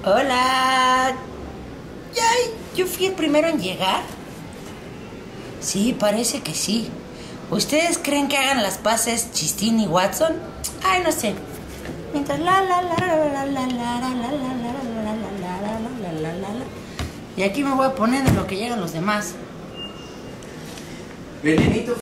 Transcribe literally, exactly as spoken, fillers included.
Hola. Ay, yo fui el primero en llegar. Sí, parece que sí. ¿Ustedes creen que hagan las paces Chistín y Watson? Ay, no sé. Mientras la la la la la la la la la la la la la. Y aquí me voy a poner en lo que llegan los demás. Venenito.